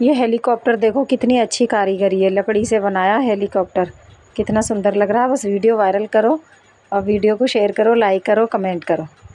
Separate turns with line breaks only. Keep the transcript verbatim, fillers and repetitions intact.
ये हेलीकॉप्टर देखो कितनी अच्छी कारीगरी है, लकड़ी से बनाया हेलीकॉप्टर, कितना सुंदर लग रहा है। बस वीडियो वायरल करो और वीडियो को शेयर करो, लाइक करो, कमेंट करो।